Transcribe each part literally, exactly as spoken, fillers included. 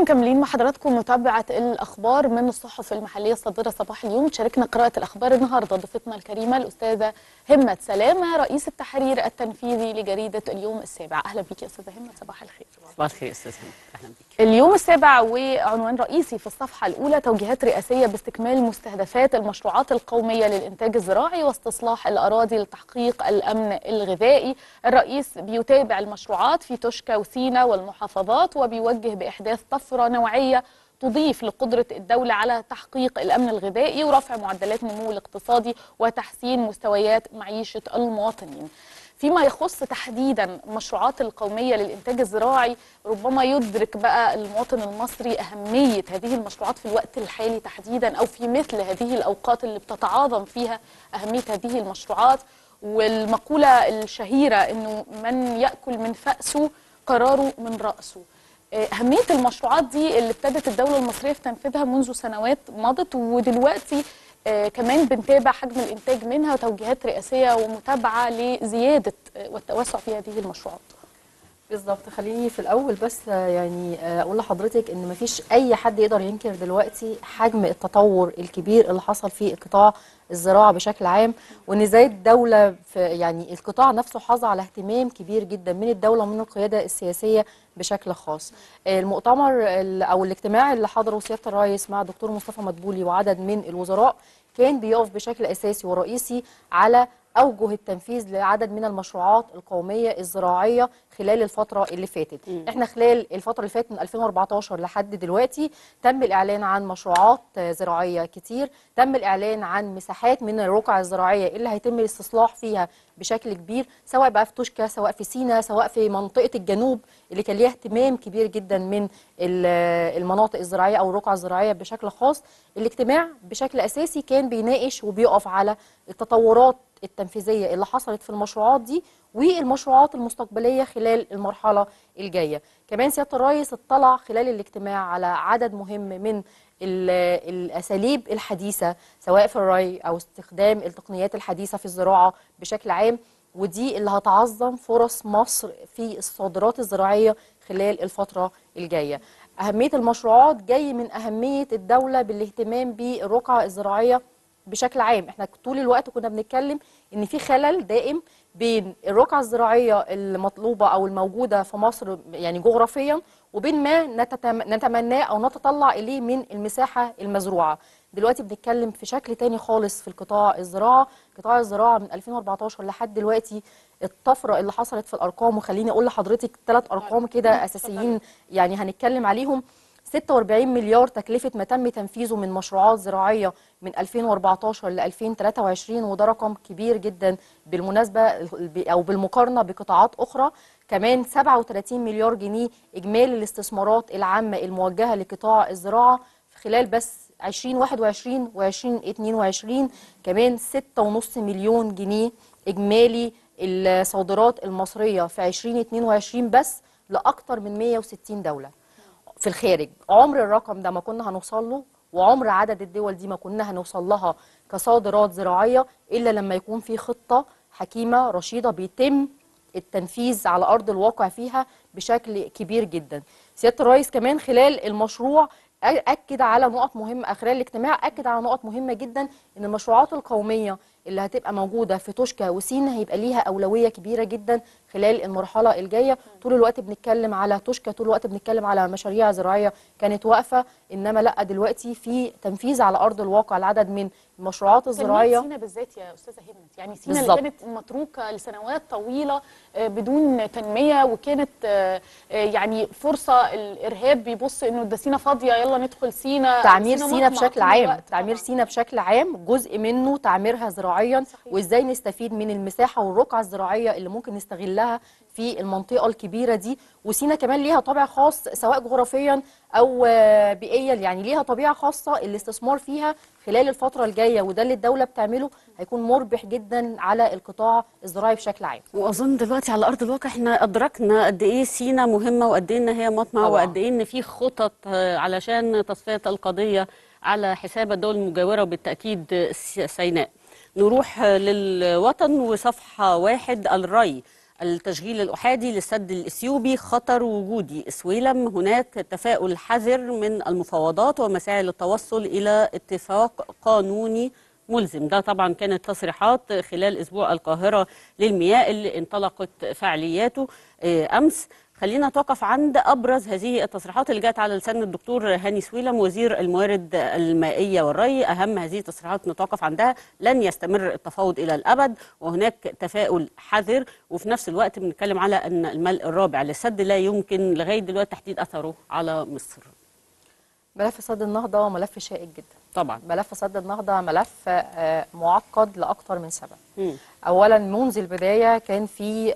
مكملين مع حضراتكم متابعة الأخبار من الصحف المحلية الصادرة صباح اليوم. تشاركنا قراءة الأخبار النهاردة ضيفتنا الكريمة الأستاذة همة سلامة، رئيس التحرير التنفيذي لجريدة اليوم السابع. أهلا بك يا أستاذة همة، صباح الخير. صباح الخير أستاذ همة، أهلا بك. اليوم السابع وعنوان رئيسي في الصفحة الأولى: توجيهات رئاسية باستكمال مستهدفات المشروعات القومية للإنتاج الزراعي واستصلاح الأراضي لتحقيق الأمن الغذائي. الرئيس بيتابع المشروعات في توشكا وسينا والمحافظات وبيوجه بإحداث طفرة نوعية تضيف لقدرة الدولة على تحقيق الأمن الغذائي ورفع معدلات النمو الاقتصادي وتحسين مستويات معيشة المواطنين. فيما يخص تحديدا المشروعات القومية للإنتاج الزراعي، ربما يدرك بقى المواطن المصري أهمية هذه المشروعات في الوقت الحالي تحديدا، أو في مثل هذه الأوقات اللي بتتعاظم فيها أهمية هذه المشروعات. والمقولة الشهيرة أنه من يأكل من فأسه قراره من رأسه. أهمية المشروعات دي اللي ابتدت الدولة المصرية في تنفيذها منذ سنوات مضت، ودلوقتي آه كمان بنتابع حجم الإنتاج منها وتوجيهات رئاسية ومتابعة لزيادة آه والتوسع في هذه المشروعات. بالظبط. خليني في الأول بس يعني أقول لحضرتك إن مفيش أي حد يقدر ينكر دلوقتي حجم التطور الكبير اللي حصل في القطاع الزراعة بشكل عام، وإن ازاي الدولة في يعني القطاع نفسه حظى على اهتمام كبير جدا من الدولة ومن القيادة السياسية بشكل خاص. المؤتمر أو الاجتماع اللي حضره سيادة الرئيس مع دكتور مصطفى مدبولي وعدد من الوزراء كان بيقف بشكل أساسي ورئيسي على أوجه التنفيذ لعدد من المشروعات القومية الزراعية خلال الفترة اللي فاتت. م. احنا خلال الفترة اللي فاتت من ألفين وأربعتاشر لحد دلوقتي تم الإعلان عن مشروعات زراعية كتير، تم الإعلان عن مساحات من الرقع الزراعية اللي هيتم الاستصلاح فيها بشكل كبير، سواء بقى في توشكا، سواء في سينا، سواء في منطقة الجنوب اللي كان ليها اهتمام كبير جدا من المناطق الزراعية أو الرقع الزراعية بشكل خاص. الاجتماع بشكل أساسي كان بيناقش وبيقف على التطورات التنفيذية اللي حصلت في المشروعات دي والمشروعات المستقبلية خلال المرحلة الجاية. كمان سيادة الرئيس اطلع خلال الاجتماع على عدد مهم من الأساليب الحديثة سواء في الري أو استخدام التقنيات الحديثة في الزراعة بشكل عام، ودي اللي هتعظم فرص مصر في الصادرات الزراعية خلال الفترة الجاية. أهمية المشروعات جاي من أهمية الدولة بالاهتمام بالرقعة الزراعية بشكل عام. احنا طول الوقت كنا بنتكلم ان في خلل دائم بين الرقعة الزراعية المطلوبة او الموجودة في مصر يعني جغرافيا وبين ما نتمناه او نتطلع اليه من المساحة المزروعة. دلوقتي بنتكلم في شكل تاني خالص في القطاع الزراعة. قطاع الزراعة من ألفين وأربعتاشر لحد دلوقتي الطفرة اللي حصلت في الارقام، وخليني اقول لحضرتك ثلاث ارقام كده اساسيين يعني هنتكلم عليهم. ستة وأربعين مليار تكلفة ما تم تنفيذه من مشروعات زراعية من ألفين وأربعتاشر ل ألفين وتلاتة وعشرين، وده رقم كبير جدا بالمناسبة أو بالمقارنة بقطاعات أخرى. كمان سبعة وتلاتين مليار جنيه إجمالي الاستثمارات العامة الموجهة لقطاع الزراعة في خلال بس ألفين وواحد وعشرين و ألفين واتنين وعشرين. كمان ستة ونص مليون جنيه إجمالي الصادرات المصرية في ألفين واتنين وعشرين بس لأكثر من مية وستين دولة في الخارج. عمر الرقم ده ما كنا هنوصل له، وعمر عدد الدول دي ما كنا هنوصل لها كصادرات زراعية إلا لما يكون في خطة حكيمة رشيدة بيتم التنفيذ على أرض الواقع فيها بشكل كبير جدا. سيادة الرئيس كمان خلال المشروع أكد على نقط مهمة، خلال الاجتماع أكد على نقط مهمة جدا إن المشروعات القومية اللي هتبقى موجودة في توشكا وسينا هيبقى ليها أولوية كبيرة جدا خلال المرحلة الجاية. طول الوقت بنتكلم على توشكا، طول الوقت بنتكلم على مشاريع زراعية كانت واقفة، إنما لا دلوقتي في تنفيذ على أرض الواقع العدد من المشروعات الزراعية. سينا بالذات يا أستاذة همت، يعني سينا اللي كانت متروكة لسنوات طويلة بدون تنمية، وكانت يعني فرصة الإرهاب بيبص إنه ده سينا فاضية يلا ندخل سينا. تعمير سينا بشكل عام، تعمير سينا بشكل عام جزء منه تعميرها زراعيا. صحيح. وإزاي نستفيد من المساحة والرقعة الزراعية اللي ممكن نستغلها في المنطقة الكبيرة دي. وسينا كمان ليها طابع خاص سواء جغرافيا أو بيئيا، يعني ليها طبيعة خاصة الاستثمار فيها خلال الفترة الجاية، وده اللي الدولة بتعمله هيكون مربح جدا على القطاع الزراعي بشكل عام. واظن دلوقتي على ارض الواقع احنا ادركنا قد ايه سينا مهمه، وقد ايه ان هي مطمع، وقد ايه ان في خطط علشان تصفيه القضيه على حساب الدول المجاوره وبالتاكيد سيناء. نروح للوطن وصفحه واحد: الري التشغيل الأحادي للسد الإثيوبي خطر وجودي. سويلم: هناك تفاؤل حذر من المفاوضات ومساعي للتوصل إلى اتفاق قانوني ملزم. ده طبعا كانت تصريحات خلال أسبوع القاهرة للمياه اللي انطلقت فعالياته أمس. خلينا نتوقف عند أبرز هذه التصريحات اللي جاءت على لسان الدكتور هاني سويلم وزير الموارد المائية والري. أهم هذه التصريحات نتوقف عندها: لن يستمر التفاوض إلى الأبد وهناك تفاؤل حذر. وفي نفس الوقت بنتكلم على أن الملء الرابع للسد لا يمكن لغاية دلوقتي تحديد أثره على مصر. ملف سد النهضة ملف شائك جدا طبعا. ملف سد النهضة ملف معقد لأكثر من سبب. م. أولا منذ البداية كان في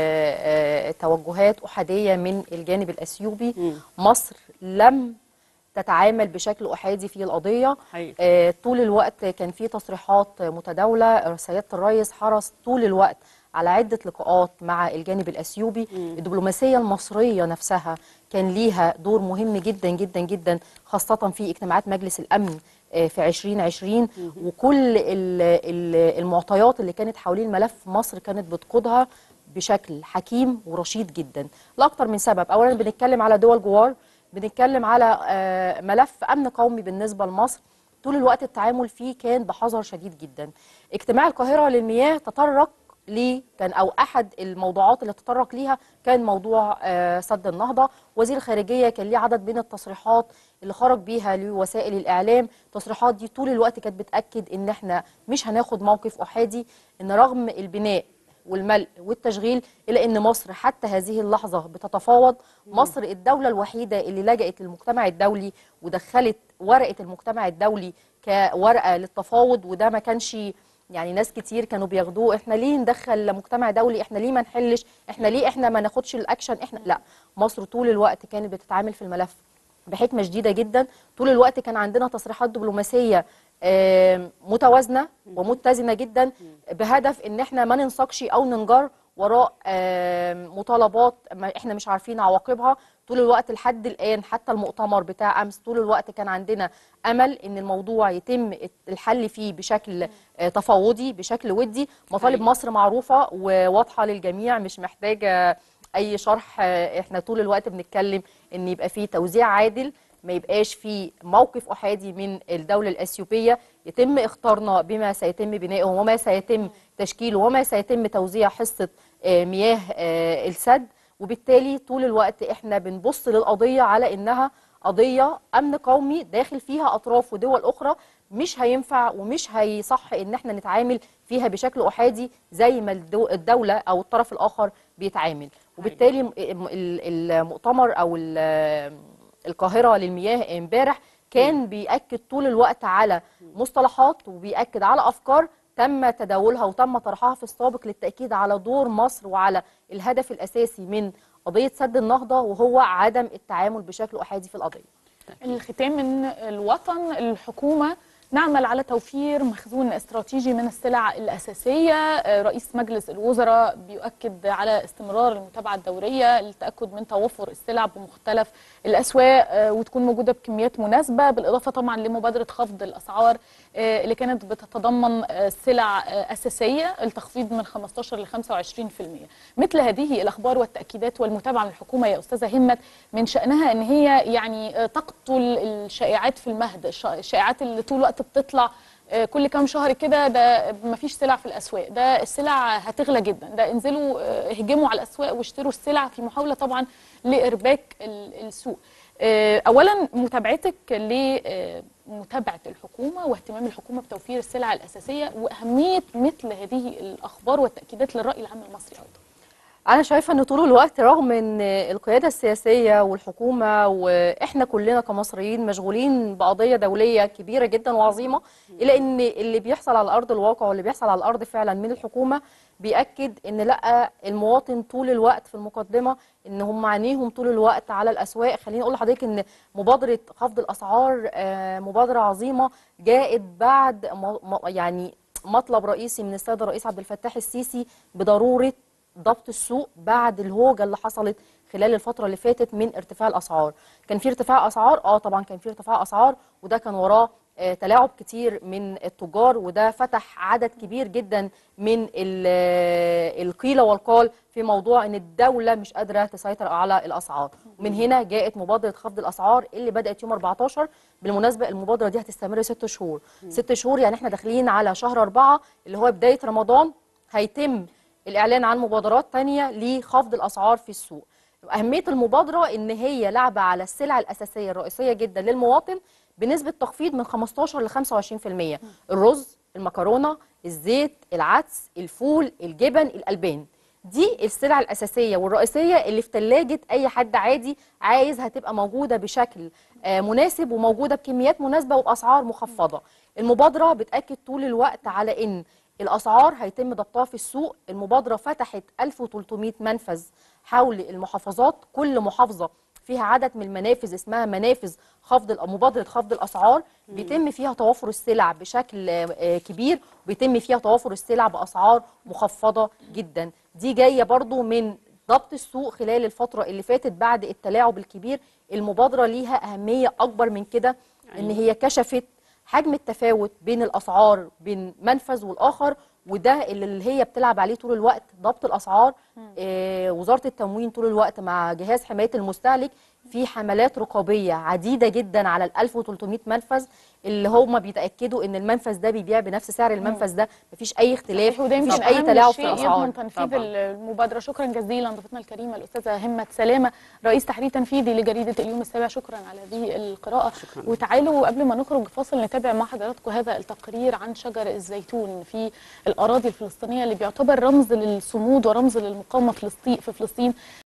توجهات أحادية من الجانب الأثيوبي. م. مصر لم تتعامل بشكل أحادي في القضية. حقيقي. طول الوقت كان في تصريحات متداولة. سيادة الرئيس حرص طول الوقت على عدة لقاءات مع الجانب الأثيوبي. م. الدبلوماسية المصرية نفسها كان ليها دور مهم جدا جدا جدا، خاصة في اجتماعات مجلس الأمن في عشرين عشرين. م. وكل المعطيات اللي كانت حوالين ملف مصر كانت بتقودها بشكل حكيم ورشيد جدا لأكثر من سبب. أولا بنتكلم على دول جوار، بنتكلم على ملف أمن قومي بالنسبة لمصر. طول الوقت التعامل فيه كان بحذر شديد جدا. اجتماع القاهرة للمياه تطرق ليه كان أو أحد الموضوعات اللي تطرق ليها كان موضوع سد النهضة. وزير الخارجية كان ليه عدد من التصريحات اللي خرج بيها لوسائل الإعلام. التصريحات دي طول الوقت كانت بتأكد إن احنا مش هناخد موقف أحادي، إن رغم البناء والملء والتشغيل إلا أن مصر حتى هذه اللحظة بتتفاوض. مصر الدولة الوحيدة اللي لجأت للمجتمع الدولي ودخلت ورقة المجتمع الدولي كورقة للتفاوض، وده ما كانش يعني ناس كتير كانوا بياخدوه احنا ليه ندخل مجتمع دولي، احنا ليه ما نحلش، احنا ليه احنا ما ناخدش الاكشن احنا. لا، مصر طول الوقت كانت بتتعامل في الملف بحكمة شديدة جدا. طول الوقت كان عندنا تصريحات دبلوماسية متوازنة ومتزنة جدا بهدف ان احنا ما ننساقش او ننجر وراء مطالبات ما احنا مش عارفين عواقبها. طول الوقت لحد الان حتى المؤتمر بتاع امس طول الوقت كان عندنا امل ان الموضوع يتم الحل فيه بشكل تفاوضي بشكل ودي. مطالب مصر معروفة وواضحة للجميع، مش محتاجة اي شرح. احنا طول الوقت بنتكلم ان يبقى فيه توزيع عادل، ما يبقاش في موقف أحادي من الدولة الأثيوبية، يتم اختارنا بما سيتم بنائه وما سيتم تشكيله وما سيتم توزيع حصة مياه السد. وبالتالي طول الوقت احنا بنبص للقضية على انها قضية أمن قومي داخل فيها أطراف ودول أخرى، مش هينفع ومش هيصح ان احنا نتعامل فيها بشكل أحادي زي ما الدولة أو الطرف الآخر بيتعامل. وبالتالي المؤتمر أو القاهرة للمياه امبارح كان بيأكد طول الوقت على مصطلحات وبيأكد على أفكار تم تداولها وتم طرحها في السابق للتأكيد على دور مصر وعلى الهدف الأساسي من قضية سد النهضة، وهو عدم التعامل بشكل أحادي في القضية. الختام من الوطن: الحكومة نعمل على توفير مخزون استراتيجي من السلع الأساسية. رئيس مجلس الوزراء بيؤكد على استمرار المتابعة الدورية للتأكد من توفر السلع بمختلف الأسواق وتكون موجودة بكميات مناسبة، بالإضافة طبعا لمبادرة خفض الأسعار اللي كانت بتتضمن سلع أساسية التخفيض من خمستاشر ل خمسة وعشرين بالمئة. مثل هذه الأخبار والتأكيدات والمتابعة من الحكومة يا أستاذة همت من شأنها أن هي يعني تقتل الشائعات في المهد، الشائعات اللي طول الوقت بتطلع كل كام شهر كده، ده مفيش سلع في الأسواق، ده السلع هتغلى جدا، ده انزلوا اهجموا على الأسواق واشتروا السلع، في محاولة طبعا لإرباك السوق. أولا متابعتك لمتابعة الحكومة واهتمام الحكومة بتوفير السلع الأساسية وأهمية مثل هذه الأخبار والتأكيدات للرأي العام المصري أيضا. أنا شايفة أن طول الوقت رغم أن القيادة السياسية والحكومة وإحنا كلنا كمصريين مشغولين بقضية دولية كبيرة جدا وعظيمة، إلا أن اللي بيحصل على أرض الواقع واللي بيحصل على الأرض فعلا من الحكومة بيأكد أن لا، المواطن طول الوقت في المقدمة، أن هم عينيهم طول الوقت على الأسواق. خليني أقول لحضرتك أن مبادرة خفض الأسعار مبادرة عظيمة جاءت بعد يعني مطلب رئيسي من السيد الرئيس عبد الفتاح السيسي بضرورة ضبط السوق بعد الهوجة اللي حصلت خلال الفترة اللي فاتت من ارتفاع الأسعار. كان في ارتفاع أسعار، اه طبعا كان في ارتفاع أسعار، وده كان وراه آه، تلاعب كتير من التجار، وده فتح عدد كبير جدا من ال- آه، القيل والقال في موضوع ان الدوله مش قادره تسيطر على الاسعار. ومن هنا جاءت مبادره خفض الاسعار اللي بدات يوم أربعتاشر. بالمناسبه المبادره دي هتستمر ست شهور. ست شهور يعني احنا داخلين على شهر أربعة اللي هو بدايه رمضان، هيتم الاعلان عن مبادرات تانية لخفض الاسعار في السوق. أهمية المبادرة إن هي لعبة على السلع الأساسية الرئيسية جدا للمواطن بنسبة تخفيض من خمستاشر ل خمسة وعشرين في المية. الرز، المكرونة، الزيت، العدس، الفول، الجبن، الألبان. دي السلع الأساسية والرئيسية اللي في ثلاجة أي حد عادي عايز هتبقى موجودة بشكل آه، مناسب وموجودة بكميات مناسبة وبأسعار مخفضة. المبادرة بتأكد طول الوقت على إن الأسعار هيتم ضبطها في السوق. المبادرة فتحت ألف وثلاثمائة منفذ حول المحافظات، كل محافظة فيها عدد من المنافذ اسمها منافذ خفض الأ- مبادرة خفض الأسعار، بيتم فيها توافر السلع بشكل آه، كبير، وبيتم فيها توافر السلع بأسعار مخفضة جدا. دي جاية برضو من ضبط السوق خلال الفترة اللي فاتت بعد التلاعب الكبير. المبادرة ليها أهمية أكبر من كده، إن هي كشفت حجم التفاوت بين الأسعار بين منفذ والآخر، وده اللي هي بتلعب عليه طول الوقت، ضبط الأسعار. آه وزارة التموين طول الوقت مع جهاز حماية المستهلك في حملات رقابية عديدة جدا على ال ألف وثلاثمائة منفذ اللي هم بيتأكدوا ان المنفذ ده بيبيع بنفس سعر المنفذ ده، مفيش اي اختلاف، وده يمكن مفيش اي أهم تلاعب في شيء الأسعار. يضمن تنفيذ طبعاً. المبادرة. شكرا جزيلا ضيفتنا الكريمة الأستاذة همة سلامة، رئيس تحرير تنفيذي لجريدة اليوم السابع. شكرا على هذه القراءة. شكراً. وتعالوا قبل ما نخرج فاصل نتابع مع حضراتكم هذا التقرير عن شجر الزيتون في الأراضي الفلسطينية اللي بيعتبر رمز للصمود ورمز للمقاومة فلسطين في فلسطين.